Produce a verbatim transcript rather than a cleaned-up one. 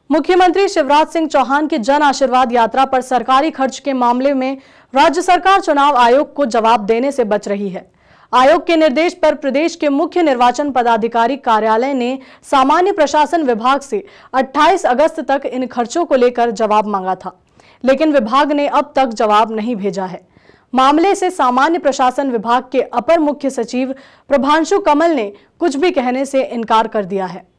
मुख्यमंत्री शिवराज सिंह चौहान की जन आशीर्वाद यात्रा पर सरकारी खर्च के मामले में राज्य सरकार चुनाव आयोग को जवाब देने से बच रही है। आयोग के निर्देश पर प्रदेश के मुख्य निर्वाचन पदाधिकारी कार्यालय ने सामान्य प्रशासन विभाग से अट्ठाईस अगस्त तक इन खर्चों को लेकर जवाब मांगा था, लेकिन विभाग ने अब तक जवाब नहीं भेजा है। मामले से सामान्य प्रशासन विभाग के अपर मुख्य सचिव प्रभांशु कमल ने कुछ भी कहने से इनकार कर दिया है।